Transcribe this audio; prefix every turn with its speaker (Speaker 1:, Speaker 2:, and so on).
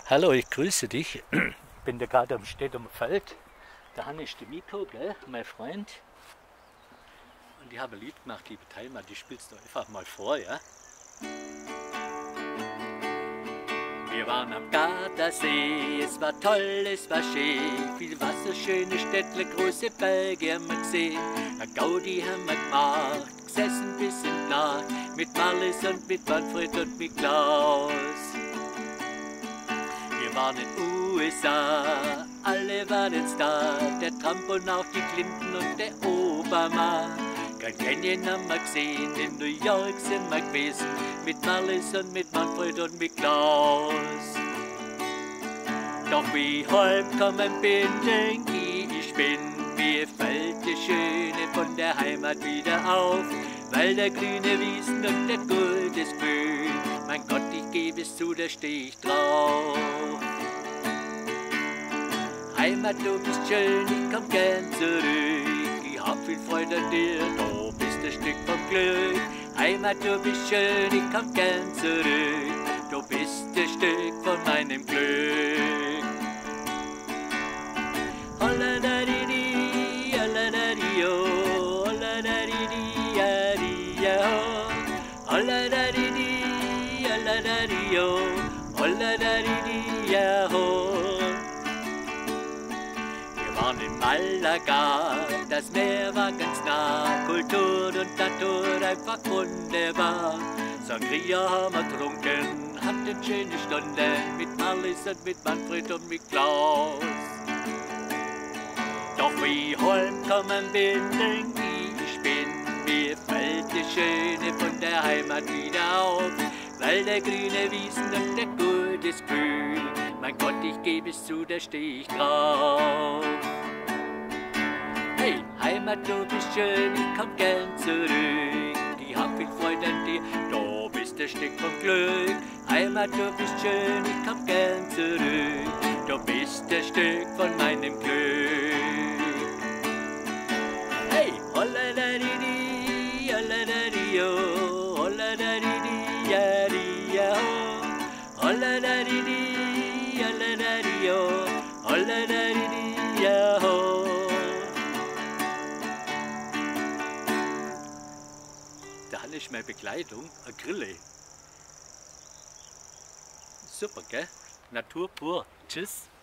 Speaker 1: Hallo, ich grüße dich. Bin da gerade am Städter Feld. Da habe ich die Miko, gell, mein Freund. Und die habe ein Lied gemacht, liebe Teilnehmer, die spielst du einfach mal vor, ja? Wir waren am Gardasee, es war toll, es war schön. Viel Wasser, schöne Städtle, große Berge haben wir gesehen. Eine Gaudi haben wir gemacht, gesessen bis in die Nacht. Mit Marlies und mit Manfred und mit Klaus. Wir waren in USA, alle waren jetzt da. Der Trump und auch die Clinton und der Obama. Grand Canyon haben wir gesehen, in New York sind wir gewesen. Mit Marlies und mit Manfred und mit Klaus. Doch wie ich heimgekommen bin, denk ich bin. Mir fällt das Schöne von der Heimat wieder auf. Weil der grüne Wiesen und der gutes Grün, mein Gott, ich gebe es zu, da steh ich drauf. Heimat, du bist schön, ich komm gern zurück. Ich hab viel Freude an dir, du bist ein Stück vom Glück. Heimat, du bist schön, ich komm gern zurück. Du bist ein Stück von meinem Glück. Holla da di di, holla da di oh, holla da di di, ja di ja ho. Holla da di di, holla da di oh, holla da di di, ja ho. Wir waren in Malaga, das Meer war ganz nah, Kultur und Natur einfach wunderbar. Sangria haben wir getrunken, hatten schöne Stunden mit Marlies und mit Manfred und mit Klaus. Doch wie ich heimgekommen bin, denk ich bin, mir fällt das Schöne von der Heimat wieder auf. Weil der grüne Wiesen und der gutes Grün, mein Gott, ich gebe es zu, da steh ich drauf. Hey, Heimat, du bist schön, ich komm gern zurück. Ich hab viel Freude an dir, du bist ein Stück vom Glück. Heimat, du bist schön, ich komm gern zurück. Du bist ein Stück von meinem Glück. Hey, holla da di di, holla da di oh, holla da di di, ja di ja ho. Holla da di di, holla da di oh, holla da di di, ja ho. Da habe ich meine Bekleidung, eine Grille. Super, gell? Natur pur. Tschüss.